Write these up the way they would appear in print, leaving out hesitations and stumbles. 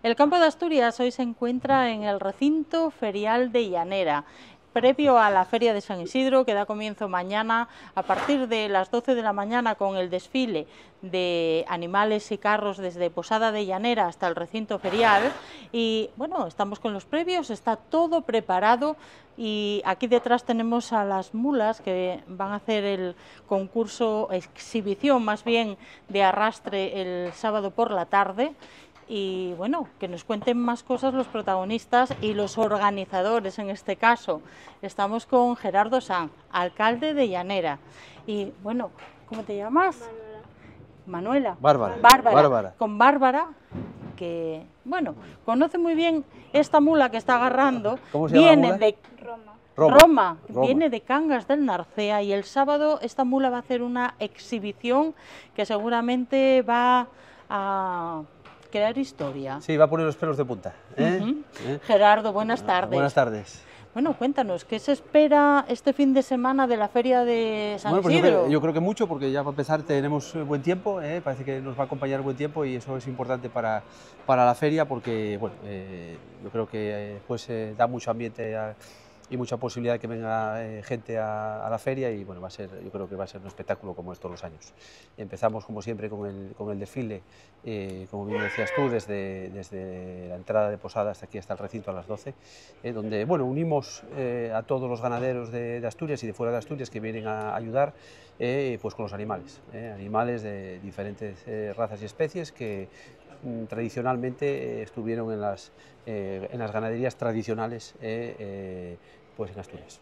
El Campo de Asturias hoy se encuentra en el recinto ferial de Llanera, previo a la Feria de San Isidro, que da comienzo mañana a partir de las 12 de la mañana con el desfile de animales y carros desde Posada de Llanera hasta el recinto ferial. Y bueno, estamos con los previos, está todo preparado y aquí detrás tenemos a las mulas que van a hacer el concurso, exhibición más bien, de arrastre el sábado por la tarde. Y bueno, que nos cuenten más cosas los protagonistas y los organizadores en este caso. Estamos con Gerardo Sanz, alcalde de Llanera. Y bueno, ¿cómo te llamas? Manuela. Bárbara. Bárbara. Con Bárbara, que bueno, conoce muy bien esta mula que está agarrando. ¿Cómo se llama la mula? De Roma. Viene de Cangas del Narcea y el sábado esta mula va a hacer una exhibición que seguramente va a crear historia. Sí, va a poner los pelos de punta. Gerardo, buenas tardes. Buenas tardes. Bueno, cuéntanos, ¿qué se espera este fin de semana de la Feria de San Isidro? Yo creo que mucho, porque ya para empezar tenemos buen tiempo, parece que nos va a acompañar buen tiempo y eso es importante para la feria, porque bueno, yo creo que da mucho ambiente y mucha posibilidad de que venga gente a la feria y bueno, yo creo que va a ser un espectáculo como es todos los años. Empezamos como siempre con el desfile, como bien decías tú, desde la entrada de Posada hasta aquí, hasta el recinto a las 12, donde bueno, unimos a todos los ganaderos de Asturias y de fuera de Asturias que vienen a ayudar pues con los animales, animales de diferentes razas y especies que tradicionalmente estuvieron en las ganaderías tradicionales pues en Asturias.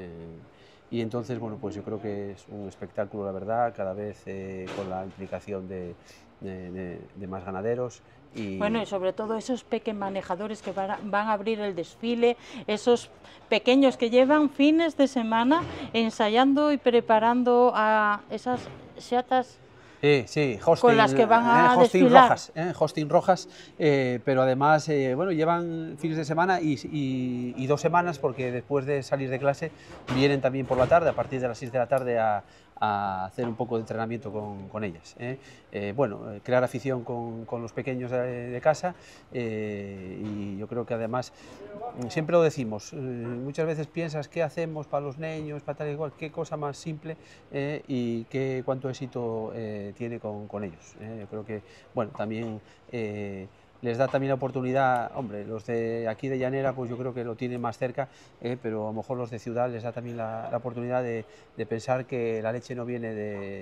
Y entonces, bueno, pues yo creo que es un espectáculo, la verdad, cada vez con la implicación de más ganaderos. Bueno, y sobre todo esos manejadores que van a abrir el desfile, esos pequeños que llevan fines de semana ensayando y preparando a esas chatas. Sí, hosting, con las que van a hosting desfilar. Hosting rojas, pero además bueno, llevan fines de semana y 2 semanas, porque después de salir de clase vienen también por la tarde, a partir de las 6 de la tarde, a hacer un poco de entrenamiento con ellas. Bueno, crear afición con los pequeños de casa y yo creo que además, siempre lo decimos, muchas veces piensas qué hacemos para los niños, para tal y cual, qué cosa más simple y cuánto éxito tiene con ellos. Yo creo que, bueno, también les da también la oportunidad, hombre, los de aquí de Llanera, pues yo creo que lo tienen más cerca, pero a lo mejor los de ciudad les da también la oportunidad de pensar que la leche no viene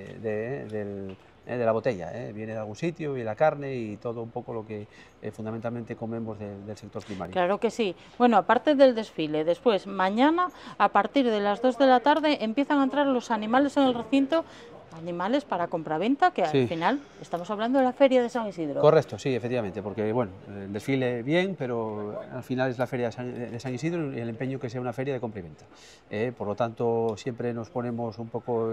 de la botella, viene de algún sitio, y la carne y todo un poco lo que fundamentalmente comemos del sector primario. Claro que sí. Bueno, aparte del desfile, después, mañana, a partir de las 2 de la tarde, empiezan a entrar los animales en el recinto, animales para compraventa, que sí. Al final estamos hablando de la Feria de San Isidro. Correcto, sí, efectivamente, porque bueno, el desfile bien, pero al final es la Feria de San Isidro y el empeño que sea una feria de compra y venta. Por lo tanto, siempre nos ponemos un poco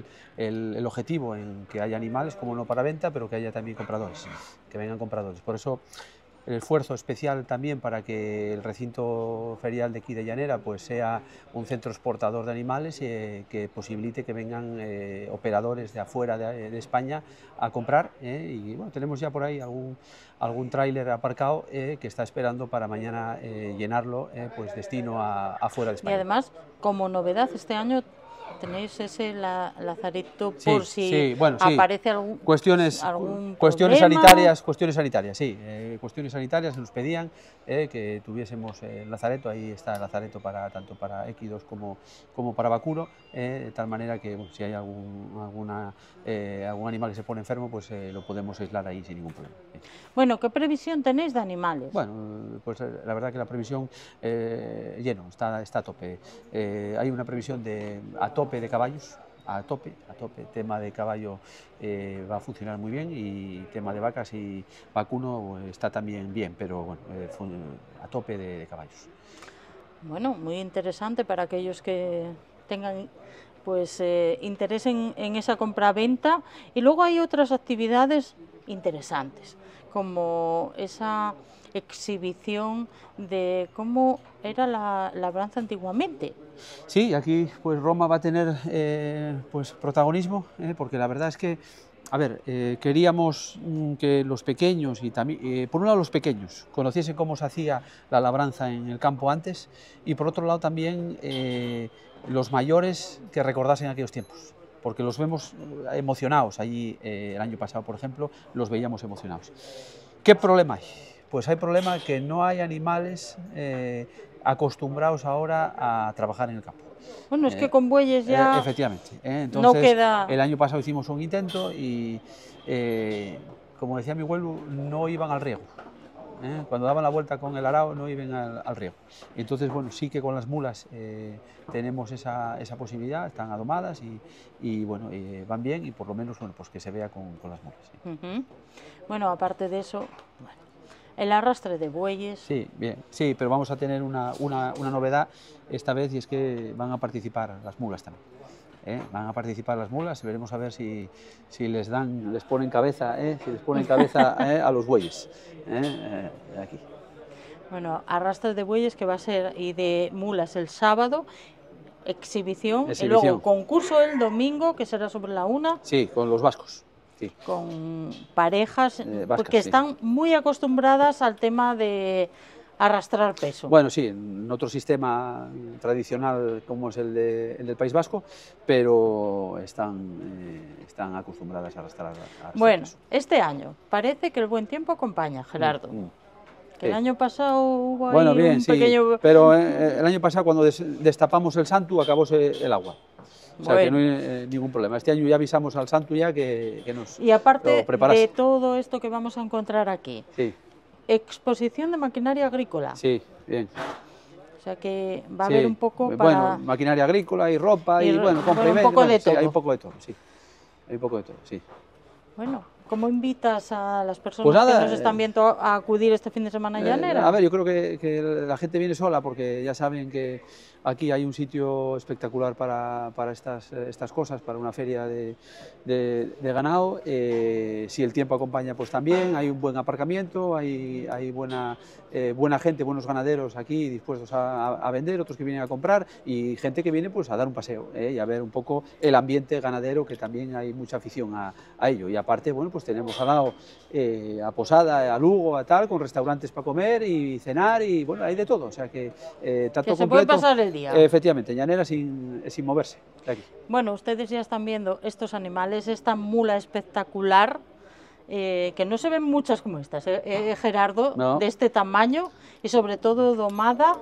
el objetivo en que haya animales, como no para venta, pero que haya también compradores, que vengan compradores. Por eso el esfuerzo especial también para que el recinto ferial de aquí de Llanera pues sea un centro exportador de animales que posibilite que vengan operadores de afuera de España a comprar, y bueno, tenemos ya por ahí algún tráiler aparcado que está esperando para mañana llenarlo, pues destino afuera de España. Y además, como novedad este año, tenéis ese lazareto por si bueno, aparece algún cuestiones sanitarias, sí, cuestiones sanitarias nos pedían que tuviésemos el lazareto. Ahí está el lazareto tanto para équidos como para vacuno, de tal manera que bueno, si hay algún animal que se pone enfermo, pues lo podemos aislar ahí sin ningún problema. Bueno, ¿qué previsión tenéis de animales? Bueno, pues la verdad que la previsión lleno, está a tope. Hay una previsión a tope de caballos, a tope, tema de caballo va a funcionar muy bien, y tema de vacas y vacuno está también bien, pero bueno, a tope de caballos. Bueno, muy interesante para aquellos que tengan pues interés en esa compraventa. Y luego hay otras actividades interesantes, como esa exhibición de cómo era la labranza antiguamente. Sí, aquí pues Roma va a tener pues protagonismo, porque la verdad es que A ver, queríamos que los pequeños, y también, por un lado los pequeños, conociesen cómo se hacía la labranza en el campo antes, y por otro lado también los mayores que recordasen aquellos tiempos, porque los vemos emocionados. Allí el año pasado, por ejemplo, los veíamos emocionados. ¿Qué problema hay? Pues hay problema que no hay animales acostumbrados ahora a trabajar en el campo. Bueno, es que con bueyes ya efectivamente. Entonces, no queda... el año pasado hicimos un intento y, como decía mi abuelo, no iban al riego. Cuando daban la vuelta con el arao no iban al riego. Entonces, bueno, sí que con las mulas tenemos esa posibilidad, están adomadas y bueno, van bien, y por lo menos, bueno, pues que se vea con las mulas. Sí. Bueno, aparte de eso, bueno, el arrastre de bueyes... Sí, bien, sí, pero vamos a tener una novedad esta vez, y es que van a participar las mulas también. Van a participar las mulas, y veremos a ver si les ponen cabeza, si les ponen cabeza a los bueyes. Aquí. Bueno, arrastre de bueyes que va a ser, y de mulas el sábado, exhibición, y luego concurso el domingo, que será sobre la 1. Sí, con los vascos. Sí. Con parejas, vascas, porque están muy acostumbradas al tema de arrastrar peso. Bueno, sí, en otro sistema tradicional como es el del País Vasco, pero están acostumbradas a arrastrar bueno, peso. Este año parece que el buen tiempo acompaña, Gerardo. Que el año pasado hubo bueno, ahí bien, un pequeño... pero el año pasado, cuando destapamos el santu, acabóse el agua. O sea, que no hay ningún problema. Este año ya avisamos al santu ya que nos Y aparte lo preparase. de todo esto que vamos a encontrar aquí, sí. Exposición de maquinaria agrícola. Sí, bien. O sea que va a haber un poco para... Bueno, maquinaria agrícola y ropa y bueno, compra y venta. Un poco de todo. Sí, hay un poco de todo, sí. Hay un poco de todo, sí. Bueno, ¿cómo invitas a las personas pues nada, que nos están viendo a acudir este fin de semana a Llanera? A ver, yo creo que la gente viene sola, porque ya saben que aquí hay un sitio espectacular para estas cosas, para una feria de ganado. Si el tiempo acompaña, pues también hay un buen aparcamiento, hay buena gente, buenos ganaderos aquí dispuestos a vender, otros que vienen a comprar, y gente que viene pues a dar un paseo y a ver un poco el ambiente ganadero, que también hay mucha afición a ello. Y aparte, bueno, pues tenemos al lado a Posada, a Lugo, a tal, con restaurantes para comer y cenar, y bueno, hay de todo, o sea que tanto que se puede pasar el día. Efectivamente, Llanera sin moverse de aquí. Bueno, ustedes ya están viendo estos animales, esta mula espectacular, que no se ven muchas como estas, Gerardo, no. De este tamaño, y sobre todo domada,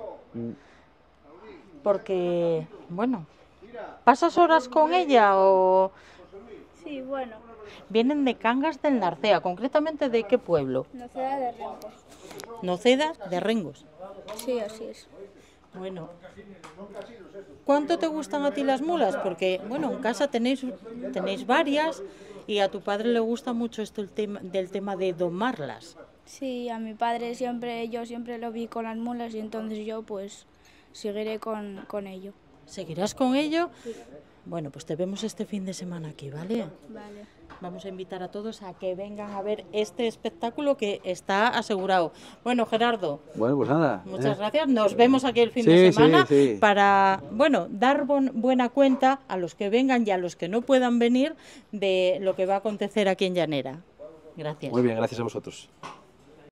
porque, bueno, ¿pasas horas con ella o...? Sí, bueno. Vienen de Cangas del Narcea, concretamente ¿de qué pueblo? Noceda de Rengos. Noceda de Rengos. Sí, así es. Bueno, ¿cuánto te gustan a ti las mulas? Porque, bueno, en casa tenéis varias, y a tu padre le gusta mucho esto del tema de domarlas. Sí, a mi padre yo siempre lo vi con las mulas, y entonces yo pues seguiré con ello. ¿Seguirás con ello? Sí. Bueno, pues te vemos este fin de semana aquí, ¿vale? Vale. Vamos a invitar a todos a que vengan a ver este espectáculo que está asegurado. Bueno, Gerardo. Bueno, pues nada. Muchas gracias. Nos vemos aquí el fin de semana para, bueno, dar buena cuenta a los que vengan y a los que no puedan venir de lo que va a acontecer aquí en Llanera. Gracias. Muy bien, gracias a vosotros.